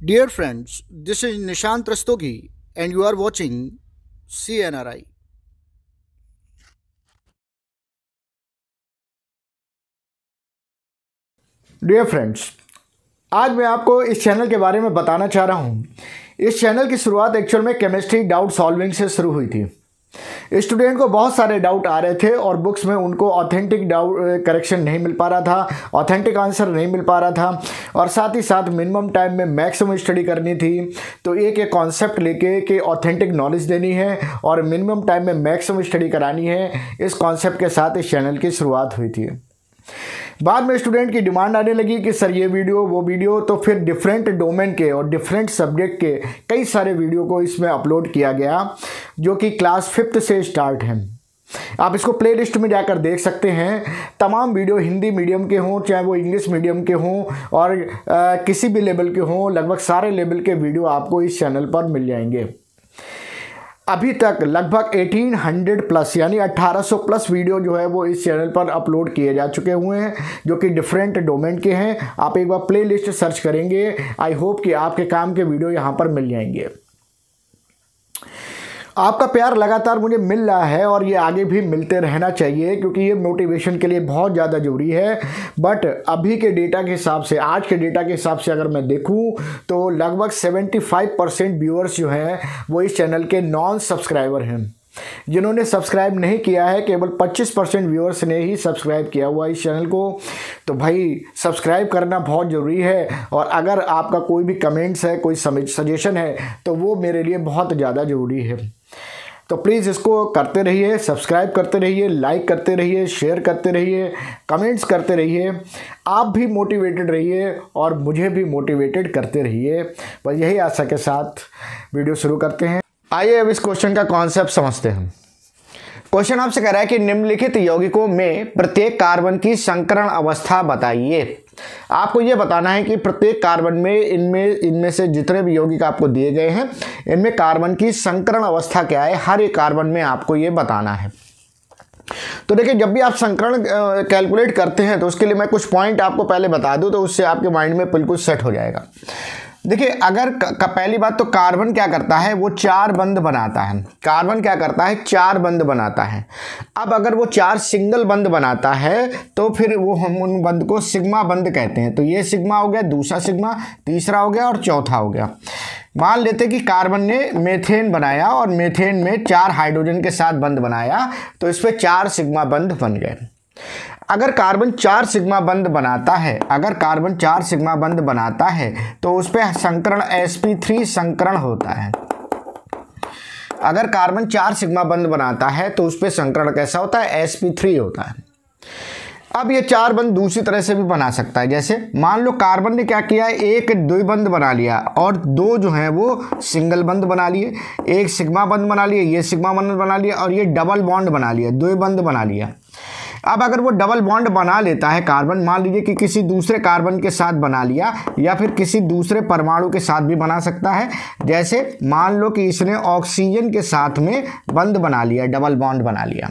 Dear friends, this is Nishant Rastogi and you are watching CNRI. Dear friends, आज मैं आपको इस channel के बारे में बताना चाह रहा हूँ। इस चैनल की शुरुआत एक्चुअल में केमिस्ट्री डाउट सॉल्विंग से शुरू हुई थी। स्टूडेंट को बहुत सारे डाउट आ रहे थे और बुक्स में उनको ऑथेंटिक डाउट करेक्शन नहीं मिल पा रहा था, ऑथेंटिक आंसर नहीं मिल पा रहा था और साथ ही साथ मिनिमम टाइम में मैक्सिमम स्टडी करनी थी। तो एक एक कॉन्सेप्ट लेके कि ऑथेंटिक नॉलेज देनी है और मिनिमम टाइम में मैक्सिमम स्टडी करानी है, इस कॉन्सेप्ट के साथ इस चैनल की शुरुआत हुई थी। बाद में स्टूडेंट की डिमांड आने लगी कि सर ये वीडियो वो वीडियो, तो फिर डिफरेंट डोमेन के और डिफरेंट सब्जेक्ट के कई सारे वीडियो को इसमें अपलोड किया गया जो कि क्लास 5th से स्टार्ट हैं। आप इसको प्लेलिस्ट में जाकर देख सकते हैं। तमाम वीडियो हिंदी मीडियम के हों चाहे वो इंग्लिश मीडियम के हों और किसी भी लेवल के हों, लगभग सारे लेवल के वीडियो आपको इस चैनल पर मिल जाएंगे। अभी तक लगभग 1800 प्लस यानी 1800 प्लस वीडियो जो है वो इस चैनल पर अपलोड किए जा चुके हुए हैं जो कि डिफरेंट डोमेन के हैं। आप एक बार प्लेलिस्ट सर्च करेंगे, आई होप कि आपके काम के वीडियो यहाँ पर मिल जाएंगे। आपका प्यार लगातार मुझे मिल रहा है और ये आगे भी मिलते रहना चाहिए क्योंकि ये मोटिवेशन के लिए बहुत ज़्यादा ज़रूरी है। बट अभी के डेटा के हिसाब से, आज के डेटा के हिसाब से अगर मैं देखूं तो लगभग 75% व्यूअर्स जो हैं वो इस चैनल के नॉन सब्सक्राइबर हैं। जिन्होंने सब्सक्राइब नहीं किया है, केवल 25% व्यूअर्स ने ही सब्सक्राइब किया हुआ इस चैनल को। तो भाई सब्सक्राइब करना बहुत ज़रूरी है और अगर आपका कोई भी कमेंट्स है, कोई सजेशन है तो वो मेरे लिए बहुत ज़्यादा ज़रूरी है। तो प्लीज़ इसको करते रहिए, सब्सक्राइब करते रहिए, लाइक करते रहिए, शेयर करते रहिए, कमेंट्स करते रहिए। आप भी मोटिवेटेड रहिए और मुझे भी मोटिवेटेड करते रहिए। बस यही आशा के साथ वीडियो शुरू करते हैं। आइए अब इस क्वेश्चन का कॉन्सेप्ट समझते हैं। क्वेश्चन आपसे कह रहा है कि निम्नलिखित यौगिकों में प्रत्येक कार्बन की संकरण अवस्था बताइए। आपको यह बताना है कि प्रत्येक कार्बन में इनमें से जितने भी यौगिक आपको दिए गए हैं इनमें कार्बन की संकरण अवस्था क्या है, हर एक कार्बन में आपको ये बताना है। तो देखिए, जब भी आप संकरण कैलकुलेट करते हैं तो उसके लिए मैं कुछ पॉइंट आपको पहले बता दूं तो उससे आपके माइंड में बिल्कुल सेट हो जाएगा। देखिए, अगर पहली बात तो कार्बन क्या करता है, वो 4 बंध बनाता है। कार्बन क्या करता है, 4 बंध बनाता है। अब अगर वो 4 सिंगल बंध बनाता है तो फिर वो हम उन बंध को सिग्मा बंध कहते हैं। तो ये सिग्मा हो गया, दूसरा सिग्मा, तीसरा हो गया और चौथा हो गया। मान लेते कि कार्बन ने मेथेन बनाया और मेथेन में 4 हाइड्रोजन के साथ बंध बनाया तो इस पर 4 सिग्मा बंध बन गए। अगर कार्बन 4 सिग्मा बंध बनाता है, अगर कार्बन 4 सिग्मा बंध बनाता है तो उस पर संकरण sp3 संकरण होता है। अगर कार्बन 4 सिग्मा बंध बनाता है तो उस पर संकरण कैसा होता है, sp3 होता है। अब ये 4 बंध दूसरी तरह से भी बना सकता है। जैसे मान लो कार्बन ने क्या किया, एक द्विबंध बना लिया और 2 जो है वो सिंगल बंध बना लिए, एक सिग्मा बंध बना लिए, ये सिग्मा बंध बना लिया और ये डबल बॉन्ड बना लिया, द्विबंध बना लिया। अब अगर वो डबल बॉन्ड बना लेता है कार्बन, मान लीजिए कि किसी दूसरे कार्बन के साथ बना लिया या फिर किसी दूसरे परमाणु के साथ भी बना सकता है। जैसे मान लो कि इसने ऑक्सीजन के साथ में बंध बना लिया, डबल बॉन्ड बना लिया।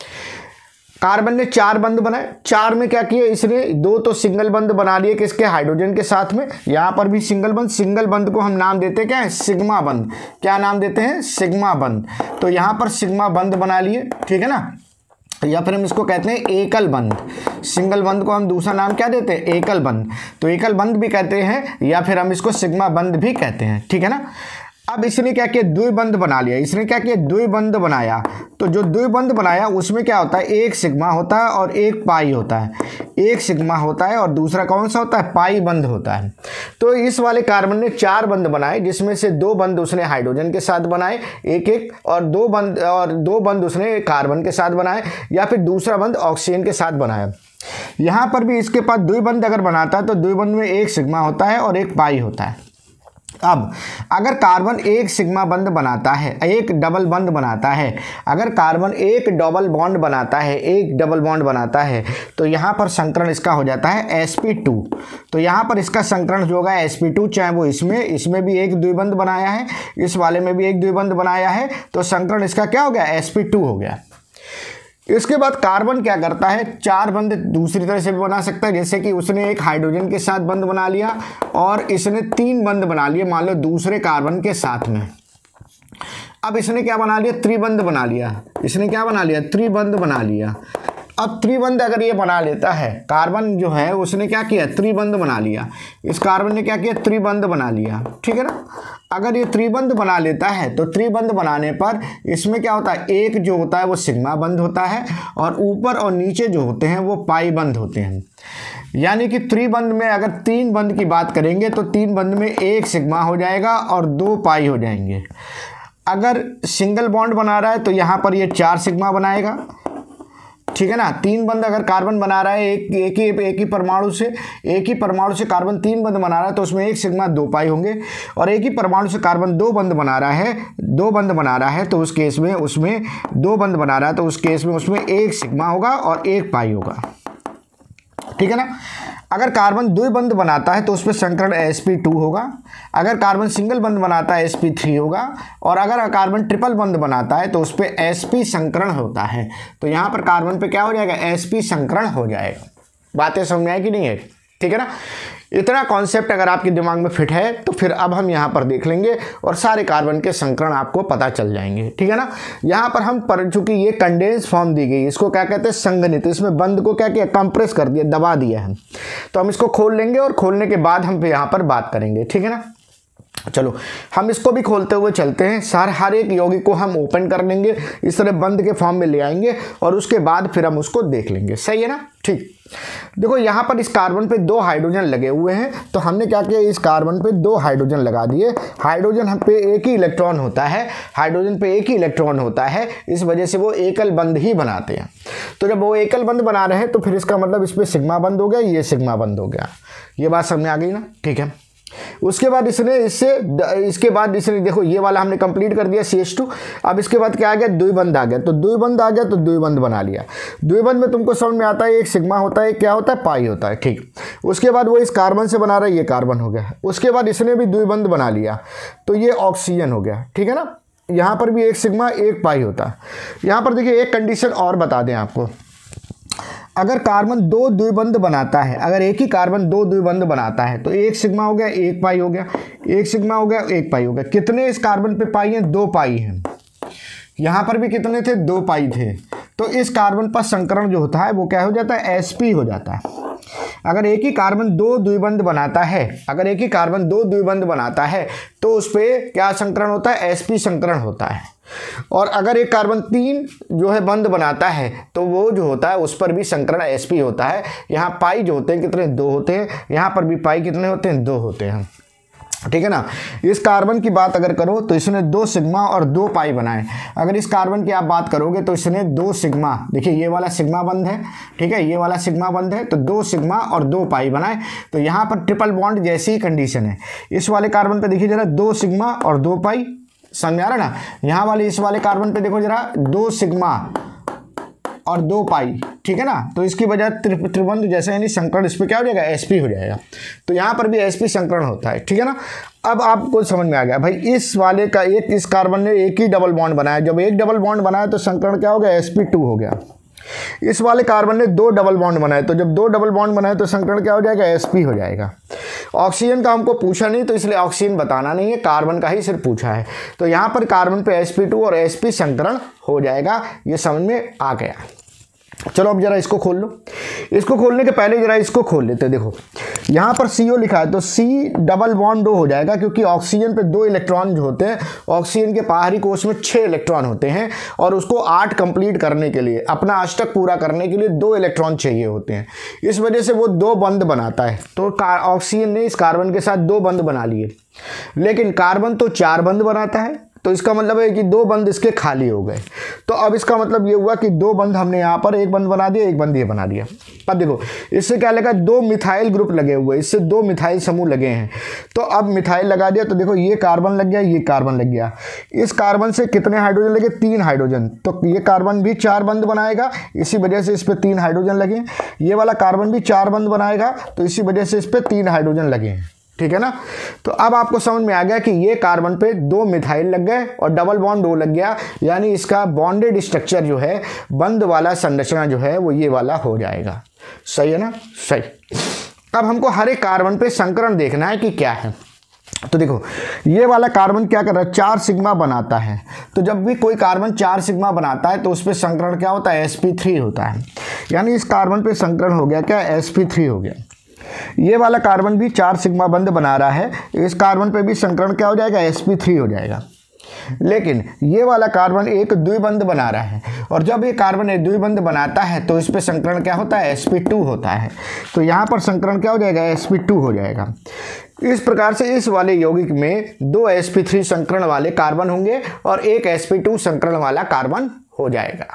कार्बन ने 4 बंध बनाए, 4 में क्या किया इसने, 2 तो सिंगल बंध बना लिए किसके, हाइड्रोजन के साथ में। यहाँ पर भी सिंगल बंध, सिंगल बंध को हम नाम देते हैं क्या है, सिग्मा बंध। क्या नाम देते हैं, सिग्मा बंध। तो यहाँ पर सिग्मा बंध बना लिए, ठीक है ना। या फिर हम इसको कहते हैं एकल बंध। सिंगल बंध को हम दूसरा नाम क्या देते हैं, एकल बंध। तो एकल बंध भी कहते हैं या फिर हम इसको सिग्मा बंध भी कहते हैं, ठीक है ना। अब इसने क्या किया, द्विबंध बना लिया। इसने क्या किया, द्विबंध बनाया। तो जो द्विबंध बनाया उसमें क्या होता है, एक सिग्मा होता है और एक पाई होता है। एक सिग्मा होता है और दूसरा कौन सा होता है, पाई बंध होता है। तो इस वाले कार्बन ने 4 बंध बनाए जिसमें से 2 बंध उसने हाइड्रोजन के साथ बनाए एक एक, और 2 बंध उसने कार्बन के साथ बनाए या फिर दूसरा बंध ऑक्सीजन के साथ बनाया। यहाँ पर भी इसके पास द्विबंध अगर बनाता है तो द्विबंध में एक सिग्मा होता है और एक पाई होता है। अब अगर कार्बन एक सिग्मा बंध बनाता है, एक डबल बंध बनाता है, अगर कार्बन एक डबल बॉन्ड बनाता है, एक डबल बॉन्ड बनाता है तो यहाँ पर संकरण इसका हो जाता है sp2। तो यहाँ पर इसका संकरण जो होगा sp2, चाहे वो इसमें भी एक द्विबंध बनाया है, इस वाले में भी एक द्विबंध बनाया है, तो संकरण इसका क्या हो गया, sp2 हो गया। इसके बाद कार्बन क्या करता है, 4 बंद दूसरी तरह से भी बना सकता है, जैसे कि उसने एक हाइड्रोजन के साथ बंद बना लिया और इसने 3 बंद बना लिए मान लो दूसरे कार्बन के साथ में। अब इसने क्या बना लिया, त्रिबंध बना लिया। इसने क्या बना लिया, त्रिबंध बना लिया। अब त्रिबंध अगर ये बना लेता है, कार्बन जो है उसने क्या किया, त्रिबंध बना लिया। इस कार्बन ने क्या किया, त्रिबंध बना लिया, ठीक है ना। अगर ये त्रिबंध बना लेता है तो त्रिबंध बनाने पर इसमें क्या होता है, एक जो होता है वो सिग्मा बंध होता है और ऊपर और नीचे जो होते हैं वो पाई बंध होते हैं। यानी कि त्रिबंध में अगर 3 बंध की बात करेंगे तो 3 बंध में 1 सिग्मा हो जाएगा और 2 पाई हो जाएंगे। अगर सिंगल बॉन्ड बना रहा है तो यहाँ पर ये 4 सिग्मा बनाएगा, ठीक है ना। 3 बंध अगर कार्बन बना रहा है एक ही परमाणु से कार्बन 3 बंध बना रहा है तो उसमें 1 सिग्मा 2 पाई होंगे। और एक ही परमाणु से कार्बन 2 बंध बना रहा है तो उस केस में उसमें 2 बंध बना रहा है तो उस केस में उसमें 1 सिग्मा होगा और 1 पाई होगा, ठीक है ना। अगर कार्बन द्विबंध बनाता है तो उसमें संकरण sp2 होगा। अगर कार्बन सिंगल बंध बनाता है sp3 होगा। और अगर कार्बन ट्रिपल बंध बनाता है तो उस पर sp संकरण होता है। तो यहाँ पर कार्बन पे क्या हो जाएगा, sp संकरण हो जाएगा। बातें समझ में आई कि नहीं है, ठीक है ना। इतना कॉन्सेप्ट अगर आपके दिमाग में फिट है तो फिर अब हम यहाँ पर देख लेंगे और सारे कार्बन के संकरण आपको पता चल जाएंगे, ठीक है ना। यहाँ पर हम चूंकि ये कंडेंस फॉर्म दी गई, इसको क्या कहते हैं, संघनित। इसमें बंद को क्या किया, कंप्रेस कर दिया, दबा दिया है। तो हम इसको खोल लेंगे और खोलने के बाद हम यहाँ पर बात करेंगे, ठीक है ना। चलो हम इसको भी खोलते हुए चलते हैं। हर एक यौगिक को हम ओपन कर लेंगे, इस तरह बंद के फॉर्म में ले आएंगे और उसके बाद फिर हम उसको देख लेंगे, सही है ना। ठीक, देखो यहाँ पर इस कार्बन पे 2 हाइड्रोजन लगे हुए हैं तो हमने क्या किया, इस कार्बन पे 2 हाइड्रोजन लगा दिए। हाइड्रोजन हम पे एक ही इलेक्ट्रॉन होता है, इस वजह से वो एकल बंध ही बनाते हैं। तो जब वो एकल बंध बना रहे हैं तो फिर इसका मतलब इस पर सिग्मा बंध हो गया, ये सिग्मा बंध हो गया। ये बात समझ में आ गई ना, ठीक है। उसके बाद इसके बाद इसने देखो ये वाला हमने कंप्लीट कर दिया CH2। अब इसके बाद क्या आ गया, द्विबंध आ गया। तो द्विबंध बना लिया। द्विबंध में तुमको समझ में आता है, एक सिग्मा होता है, क्या होता है, पाई होता है, ठीक। उसके बाद वो इस कार्बन से बना रहा है, ये कार्बन हो गया। उसके बाद इसने भी द्विबंध बना लिया तो ये ऑक्सीजन हो गया, ठीक है ना। यहाँ पर भी एक सिग्मा 1 पाई होता है। यहाँ पर देखिए एक कंडीशन और बता दें आपको, अगर कार्बन 2 द्विबंध बनाता है, अगर एक ही कार्बन 2 द्विबंध बनाता है तो 1 सिग्मा हो गया, 1 पाई हो गया, 1 सिग्मा हो गया, 1 पाई हो गया। कितने इस कार्बन पे पाई हैं, 2 पाई हैं। यहाँ पर भी कितने थे, 2 पाई थे। तो इस कार्बन पर संकरण जो होता है वो क्या हो जाता है, sp हो जाता है। अगर एक ही कार्बन 2 द्विबंध बनाता है तो उस पर क्या संकरण होता है, sp संकरण होता है। और अगर एक कार्बन 3 जो है बंध बनाता है तो वो जो होता है उस पर भी संकरण sp होता है। यहाँ पाई जो होते हैं कितने, 2 होते हैं। यहाँ पर भी पाई कितने होते हैं, 2 होते हैं, ठीक है ना। इस कार्बन की बात अगर करो तो इसने 2 सिग्मा और 2 पाई बनाए। अगर इस कार्बन की आप बात करोगे तो इसने 2 सिग्मा, देखिए ये वाला सिग्मा बंध है, ठीक है, ये वाला सिग्मा बंध है, तो 2 सिग्मा और 2 पाई बनाए। तो यहाँ पर ट्रिपल बॉन्ड जैसी ही कंडीशन है। इस वाले कार्बन पे देखिए जरा 2 सिग्मा और 2 पाई, समझ आ रहा ना। यहाँ वाले इस वाले कार्बन पे देखो जरा 2 सिग्मा और 2 पाई, ठीक है ना। तो इसकी वजह त्रिबंध जैसे यानी संकरण इस पर क्या हो जाएगा, sp हो जाएगा। तो यहाँ पर भी sp संकरण होता है, ठीक है ना। अब आपको समझ में आ गया भाई, इस वाले का इस कार्बन ने एक ही डबल बॉन्ड बनाया। जब एक डबल बॉन्ड बनाया तो संकरण क्या हो गया, sp2 हो गया। इस वाले कार्बन ने 2 डबल बॉन्ड बनाए, तो जब 2 डबल बॉन्ड बनाए तो संकरण क्या हो जाएगा, sp हो जाएगा। ऑक्सीजन का हमको पूछा नहीं तो इसलिए ऑक्सीजन बताना नहीं है, कार्बन का ही सिर्फ पूछा है। तो यहाँ पर कार्बन पे sp2 और sp संकरण हो जाएगा। ये समझ में आ गया। चलो अब जरा इसको खोल लो। इसको खोलने के पहले जरा इसको खोल लेते। देखो यहाँ पर CO लिखा है तो C डबल बॉन्ड 2 हो जाएगा, क्योंकि ऑक्सीजन पे 2 इलेक्ट्रॉन जो होते हैं, ऑक्सीजन के बाहरी कोश में 6 इलेक्ट्रॉन होते हैं और उसको 8 कंप्लीट करने के लिए, अपना अष्टक पूरा करने के लिए 2 इलेक्ट्रॉन चाहिए होते हैं। इस वजह से वो 2 बंध बनाता है। तो ऑक्सीजन ने इस कार्बन के साथ 2 बंध बना लिए, लेकिन कार्बन तो 4 बंध बनाता है। तो इसका मतलब है कि 2 बंध इसके खाली हो गए। तो अब इसका मतलब ये हुआ कि 2 बंध हमने यहाँ पर, एक बंध बना दिया, एक बंध ये बना दिया। अब देखो इससे क्या लगा, 2 मिथाइल ग्रुप लगे हुए, इससे 2 मिथाइल समूह लगे हैं। तो अब मिथाइल लगा दिया तो देखो ये कार्बन लग गया, ये कार्बन लग गया। इस कार्बन से कितने हाइड्रोजन लगे, 3 हाइड्रोजन। तो ये कार्बन भी 4 बंध बनाएगा, इसी वजह से इस पर 3 हाइड्रोजन लगे। ये वाला कार्बन भी 4 बंध बनाएगा, तो इसी वजह से इस पर 3 हाइड्रोजन लगे हैं, ठीक है ना। तो अब आपको समझ में आ गया कि ये कार्बन पे 2 मिथाइल लग गए और डबल बॉन्ड O लग गया, यानी इसका बॉन्डेड स्ट्रक्चर जो है, बंद वाला संरचना जो है वो ये वाला हो जाएगा। सही है ना, सही। अब हमको हर एक कार्बन पे संकरण देखना है कि क्या है। तो देखो ये वाला कार्बन क्या कर रहा है, 4 सिग्मा बनाता है। तो जब भी कोई कार्बन 4 सिग्मा बनाता है तो उस पर संकरण क्या होता है, sp3 होता है। यानी इस कार्बन पे संकरण हो गया क्या, sp3 हो गया। ये वाला कार्बन भी 4 सिग्मा बंध बना रहा है, इस कार्बन पे भी संकरण क्या हो जाएगा, sp3 हो जाएगा। लेकिन ये वाला कार्बन एक द्विबंध बना रहा है, और जब ये कार्बन एक द्विबंध बनाता है तो इस पे संकरण क्या होता है, sp2 होता है। तो यहाँ पर संकरण क्या हो जाएगा, sp2 हो जाएगा। इस प्रकार से इस वाले यौगिक में 2 sp3 संकरण वाले कार्बन होंगे और एक sp2 संकरण वाला कार्बन हो जाएगा।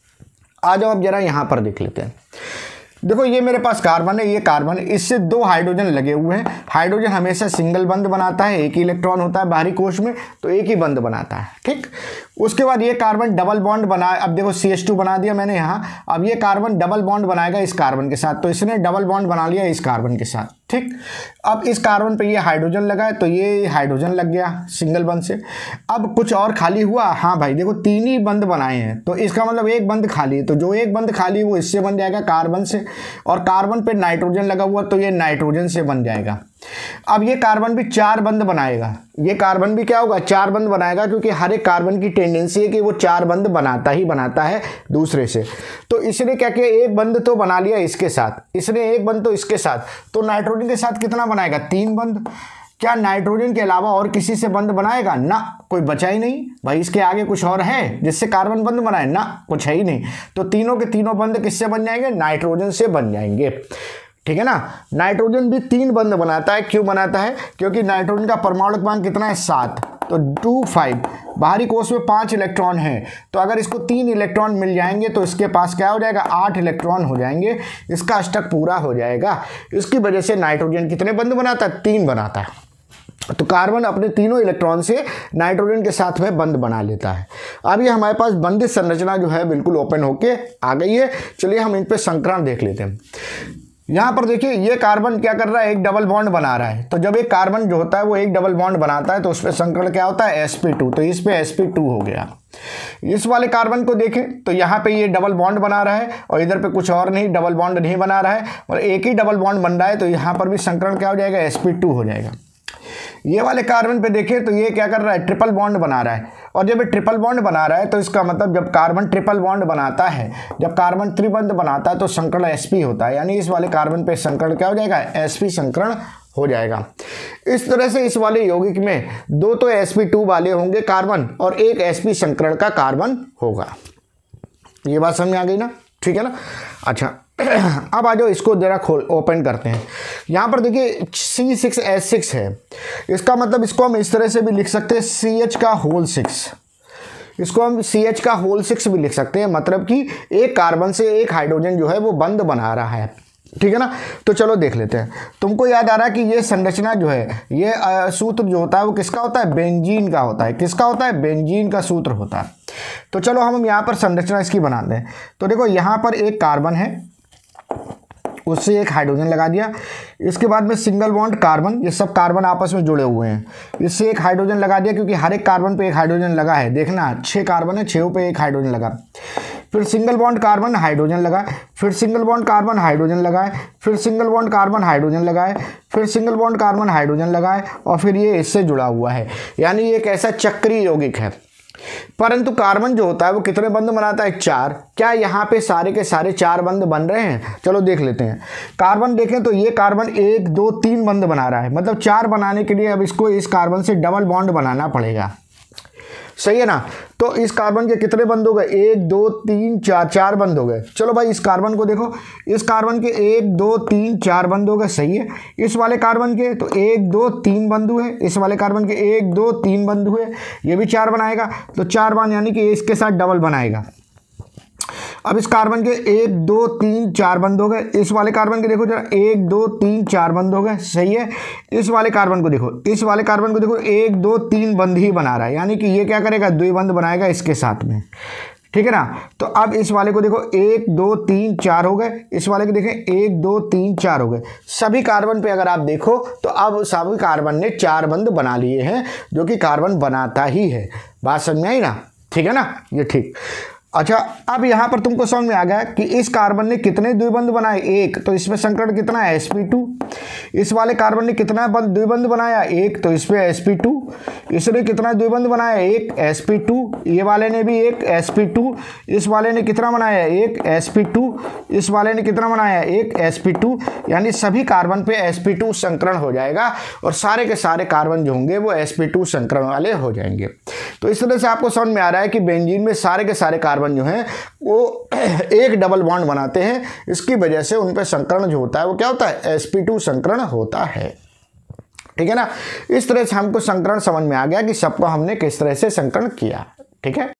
आ जाओ अब जरा यहाँ पर देख लेते हैं। देखो ये मेरे पास कार्बन है, ये कार्बन, इससे 2 हाइड्रोजन लगे हुए हैं। हाइड्रोजन हमेशा सिंगल बंध बनाता है, एक ही इलेक्ट्रॉन होता है बाहरी कोश में, तो एक ही बंध बनाता है, ठीक। उसके बाद ये कार्बन डबल बॉन्ड बना, अब देखो CH2 बना दिया मैंने यहाँ। अब ये कार्बन डबल बॉन्ड बनाएगा इस कार्बन के साथ, तो इसने डबल बॉन्ड बना लिया इस कार्बन के साथ, ठीक। अब इस कार्बन पे ये हाइड्रोजन लगा है, तो ये हाइड्रोजन लग गया सिंगल बंध से। अब कुछ और खाली हुआ, हाँ भाई देखो 3 ही बंध बनाए हैं, तो इसका मतलब एक बंध खाली है। तो जो एक बंध खाली वो इससे बन जाएगा, कार्बन से, और कार्बन पे नाइट्रोजन लगा हुआ तो ये नाइट्रोजन से बन जाएगा। अब ये कार्बन भी 4 बंध बनाएगा, ये कार्बन भी क्या होगा, 4 बंध बनाएगा, क्योंकि हर एक कार्बन की टेंडेंसी है कि वो 4 बंध बनाता ही बनाता है दूसरे से। तो इसने क्या किया, एक बंध तो बना लिया इसके साथ, इसने एक बंध तो इसके साथ, तो नाइट्रोजन के साथ कितना बनाएगा, 3 बंध। क्या नाइट्रोजन के अलावा और किसी से बंध बनाएगा, ना, कोई बचा ही नहीं भाई। इसके आगे कुछ और है जिससे कार्बन बंध बनाए, ना, कुछ है ही नहीं। तो तीनों के तीनों बंध किससे बन जाएंगे, नाइट्रोजन से बन जाएंगे, ठीक है ना। नाइट्रोजन भी 3 बंध बनाता है, क्यों बनाता है, क्योंकि नाइट्रोजन का परमाणु क्रमांक कितना है, 7, तो 2 5, बाहरी कोश में 5 इलेक्ट्रॉन है, तो अगर इसको 3 इलेक्ट्रॉन मिल जाएंगे तो इसके पास क्या हो जाएगा, 8 इलेक्ट्रॉन हो जाएंगे, इसका अष्टक पूरा हो जाएगा। इसकी वजह से नाइट्रोजन कितने बंध बनाता है, 3 बनाता है। तो कार्बन अपने तीनों इलेक्ट्रॉन से नाइट्रोजन के साथ में बंध बना लेता है। अब ये हमारे पास बंधित संरचना जो है बिल्कुल ओपन होके आ गई है। चलिए हम इन पे संकरण देख लेते हैं। यहाँ पर देखिए ये कार्बन क्या कर रहा है, एक डबल बॉन्ड बना रहा है। तो जब एक कार्बन जो होता है वो एक डबल बॉन्ड बनाता है तो उस पर संकरण क्या होता है, sp2, तो इस पे sp2 हो गया। इस वाले कार्बन को देखें तो यहाँ पे ये डबल बॉन्ड बना रहा है और इधर पे कुछ और नहीं, डबल बॉन्ड नहीं बना रहा है, और एक ही डबल बॉन्ड बन रहा है, तो यहाँ पर भी संकरण क्या हो जाएगा, sp2 हो जाएगा। ये वाले कार्बन पे देखिए तो ये क्या कर रहा है, ट्रिपल बॉन्ड बना रहा है, और जब ये ट्रिपल बॉन्ड बना रहा है तो इसका मतलब जब कार्बन ट्रिपल बॉन्ड बनाता है, जब कार्बन त्रिबंध बनाता है तो संकरण sp होता है, यानी इस वाले कार्बन पे संकरण क्या हो जाएगा, sp संकरण हो जाएगा। इस तरह से इस वाले यौगिक में 2 तो sp2 वाले होंगे कार्बन और एक sp संकरण का कार्बन होगा। ये बात समझ में आ गई ना, ठीक है ना। अच्छा अब आ जाओ इसको जरा खोल ओपन करते हैं। यहाँ पर देखिए C6H6 है, इसका मतलब इसको हम इस तरह से भी लिख सकते हैं CH का होल 6, इसको हम CH का होल 6 भी लिख सकते हैं, मतलब कि एक कार्बन से एक हाइड्रोजन जो है वो बंध बना रहा है, ठीक है ना। तो चलो देख लेते हैं। तुमको याद आ रहा है कि ये संरचना जो है, ये सूत्र जो होता है वो किसका होता है, बेंजीन का होता है। किसका होता है, बेंजीन का सूत्र होता है। तो चलो हम यहाँ पर संरचना इसकी बनाते हैं। तो देखो यहाँ पर एक कार्बन है, उससे एक हाइड्रोजन लगा दिया, इसके बाद में सिंगल बॉन्ड कार्बन, ये सब कार्बन आपस में जुड़े हुए हैं, इससे एक हाइड्रोजन लगा दिया, क्योंकि हर एक कार्बन पे एक हाइड्रोजन लगा है। देखना 6 कार्बन है, 6 पे एक हाइड्रोजन लगा। फिर सिंगल बॉन्ड कार्बन हाइड्रोजन लगा, फिर सिंगल बॉन्ड कार्बन हाइड्रोजन लगाए, फिर सिंगल बॉन्ड कार्बन हाइड्रोजन लगाए, फिर सिंगल बॉन्ड कार्बन हाइड्रोजन लगाए, और फिर ये इससे जुड़ा हुआ है, यानी ये एक ऐसा चक्रीय यौगिक है। परंतु कार्बन जो होता है वो कितने बंध बनाता है, 4। क्या यहाँ पे सारे के सारे 4 बंध बन रहे हैं, चलो देख लेते हैं। कार्बन देखें तो ये कार्बन 1 2 3 बंध बना रहा है, मतलब 4 बनाने के लिए अब इसको इस कार्बन से डबल बॉन्ड बनाना पड़ेगा, सही है ना। तो इस कार्बन के कितने बंध हो गए, 1 2 3 4, 4 बंध हो गए। चलो भाई इस कार्बन को देखो, इस कार्बन के 1 2 3 4 बंध हो गए, सही है। इस वाले कार्बन के तो 1 2 3 बंध हुए, इस वाले कार्बन के 1 2 3 बंध हुए, ये भी 4 बनाएगा, तो 4 बंध यानी कि इसके साथ डबल बनाएगा। अब इस कार्बन के 1 2 3 4 बंद हो गए, इस वाले कार्बन के देखो जरा 1 2 3 4 बंद हो गए, सही है। इस वाले कार्बन को देखो, इस वाले कार्बन को देखो 1 2 3 बंद ही बना रहा है, यानी कि ये क्या करेगा, द्विबंध बनाएगा इसके साथ में, ठीक है ना। तो अब इस वाले को देखो 1 2 3 4 हो गए, इस वाले को देखें 1 2 3 4 हो गए। सभी कार्बन पे अगर आप देखो तो अब सभी कार्बन ने 4 बंध बना लिए हैं, जो कि कार्बन बनाता ही है। बात समझ में आई ना, ठीक है ना, ये ठीक। अच्छा, अब यहां पर तुमको समझ में आ गया कि इस कार्बन ने कितने द्विबंध बनाए, 1, तो इसमें संकरण कितना है sp2। इस वाले कार्बन ने कितना द्विबंध बनाया, 1, तो इसमें sp2। इसने कितना द्विबंध बनाया, 1 sp2। ये वाले ने भी 1 sp2। इस वाले ने कितना बनाया, 1 sp2। इस वाले ने कितना बनाया, 1 sp2। यानी सभी कार्बन पे sp2 संकरण हो जाएगा और सारे के सारे कार्बन जो होंगे वो sp2 संकरण वाले हो जाएंगे। तो इस तरह से आपको समझ में आ रहा है कि बेंजीन में सारे के सारे कार्बन जो हैं वो एक डबल बॉन्ड बनाते हैं। इसकी वजह से उन पे संकरण जो होता है वो क्या होता है, sp2 संकरण होता है। ठीक है ना। इस तरह से हमको संकरण समझ में आ गया कि सबको हमने किस तरह से संकरण किया। ठीक है।